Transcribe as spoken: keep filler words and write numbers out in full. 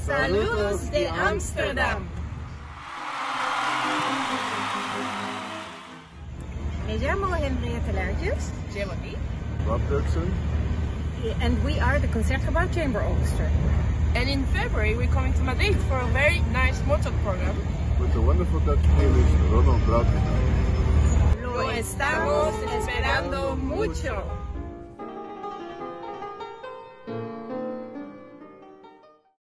Saludos de Ámsterdam. Me llamo Henriette Luijtjes. Jeremy. Rob Dirksen. And we are the Concertgebouw Chamber Orchestra. And in February we're coming to Madrid for a very nice Mozart program. With the wonderful Dutch pianist Ronald Brautigam. Lo estamos esperando mucho.